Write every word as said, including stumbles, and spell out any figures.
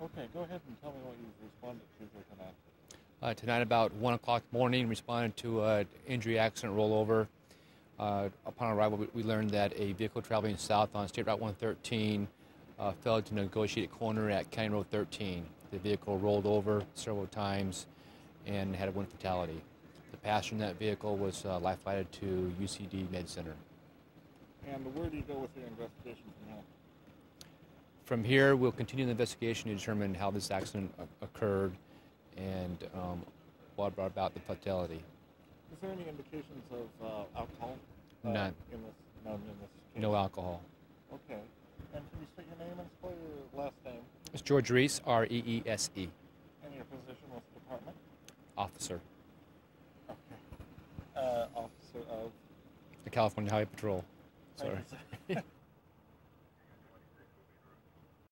Okay, go ahead and tell me what you've responded to here tonight. Uh, tonight about one o'clock morning, responded to an injury accident rollover. Uh, upon arrival, we, we learned that a vehicle traveling south on State Route one thirteen uh, failed to negotiate a corner at County Road thirteen. The vehicle rolled over several times and had a one fatality. The passenger in that vehicle was uh, life-flighted to U C D Med Center. And where do you go with your investigation from here? From here, we'll continue the investigation to determine how this accident occurred and um, what brought about the fatality. Is there any indications of uh, alcohol? Uh, None. In this, none in this case? No alcohol. Okay. And can you state your name and spell your last name? It's George Reese, R E E S E. And your position with the department? Officer. Okay. Uh, officer of? The California Highway Patrol. Sorry.